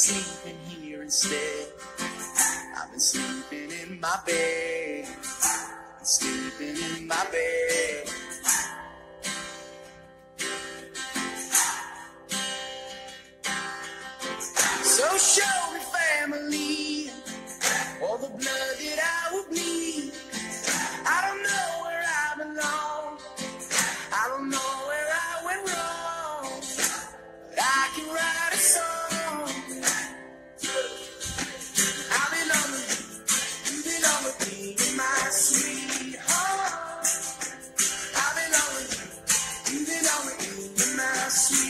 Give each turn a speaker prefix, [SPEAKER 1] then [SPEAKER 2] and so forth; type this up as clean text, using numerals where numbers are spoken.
[SPEAKER 1] sleeping here instead. I've been sleeping in my bed, sleeping in my bed. So show me family, all the blood that I will bleed. I don't know where I belong, I don't know where I went wrong, but I can write a song. I belong with you, you belong with me, my sweetheart. I belong with you, you belong with me, my sweetheart.